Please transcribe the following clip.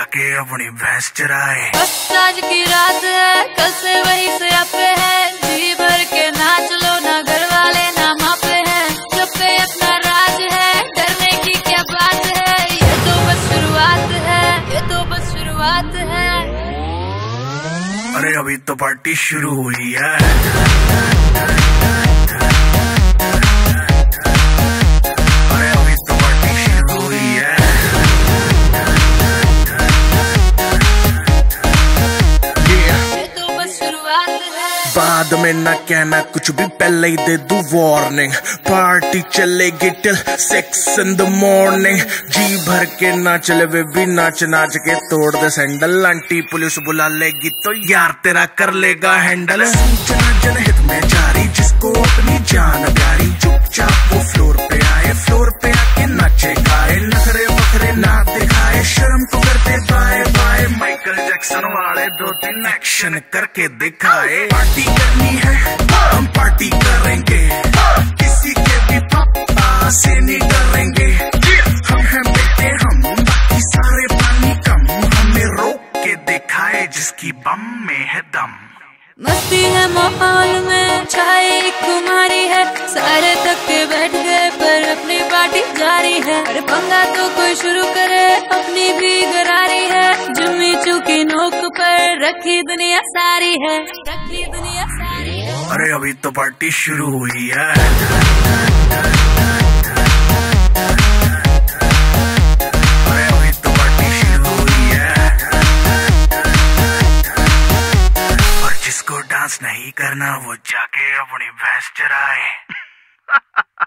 जाके अपनी भैंस चराए। बस आज की रात है, कल से वही से आपे है, जी भर के नाच लो ना घर वाले ना मापे हैं, सब पे अपना राज है, डरने की क्या बात है, ये तो बस शुरुआत है, ये तो बस शुरुआत है। अरे अभी तो पार्टी शुरू हुई है। बाद में ना कहना कुछ भी, पहले ही दे दूं वार्निंग। पार्टी चलेगी टिल 6 in the morning। जी भर के नाच ले वे भी, नाच नाच के तोड़ दे सैंडल। आंटी पुलिस बुला लेगी तो यार तेरा कर लेगा हैंडल। सूचना जनहित में जारी, जिसको अपनी जान प्यारी, चुपचाप वो फ्लोर पे आए, फ्लोर पे आके नाचे गाए, नखरे वखरे ना दिखाए, शर्म तो करते बाय बाय। माइकल जैक्सन वाले 2-3 एक्शन करके दिखाए। पार्टी करनी है हम पार्टी करेंगे, किसी के भी पापा से नहीं डरेंगे। हम हैं बेटे हम, बाकी सारे पानी कम, हमें रोक के दिखाए जिसकी बम में है दम। मस्ती है माहौल में, छाई कुमारी है, सारे थक के बैठ गए पर अपनी पार्टी जारी है। अरे पंगा तो कोई शुरू करे, अपनी भी गरारी है, जमी चुकी नोक पर रखी दुनिया सारी है, रखी दुनिया सारी है। अरे अभी तो पार्टी शुरू हुई है। अरे अभी तो पार्टी शुरू हुई है। और जिसको डांस नहीं करना वो जाके अपनी भैंस चराए।